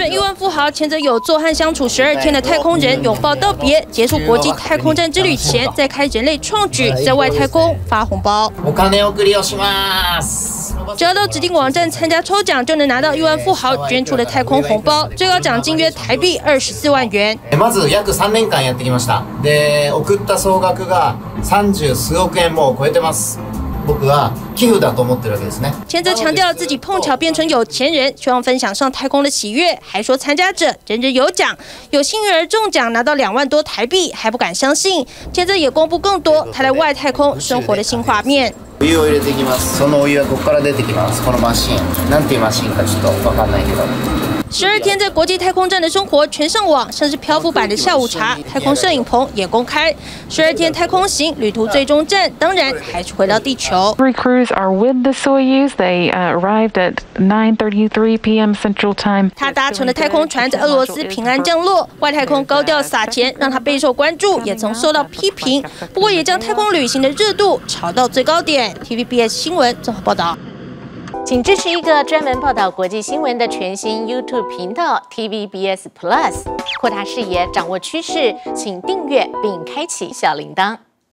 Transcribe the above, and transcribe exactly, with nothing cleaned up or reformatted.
本亿万富豪前泽友作和相处十二天的太空人拥抱道别，结束国际太空站之旅前，再开人类创举，在外太空发红包。只要到指定网站参加抽奖，就能拿到亿万富豪捐出的太空红包，最高奖金约台币二十四万元。 まず約三年間やってきました。で、送った総額が三十数億円も超えてます。僕は寄付だと思ってるわけですね。 前泽强调自己碰巧变成有钱人，希望分享上太空的喜悦，还说参加者人人有奖，有幸运儿中奖拿到两万多台币，还不敢相信。前泽也公布更多他在外太空生活的新画面。 お湯を入れていきます。そのお湯はここから出てきます。このマシン、なんていうマシンかちょっとわかんないけど。 十二天在国际太空站的生活全上网，像是漂浮版的下午茶、太空摄影棚也公开。十二天太空行旅途最终站，当然还是回到地球。 Three crews are with the Soyuz. They uh, arrived at nine thirty-three p m Central Time. 他搭乘的太空船在俄罗斯平安降落，外太空高调撒钱，让他备受关注，也曾受到批评。不过也将太空旅行的热度炒到最高点。T V B S 新闻综合报道。 请支持一个专门报道国际新闻的全新 YouTube 频道 T V B S Plus， 扩大视野，掌握趋势，请订阅并开启小铃铛。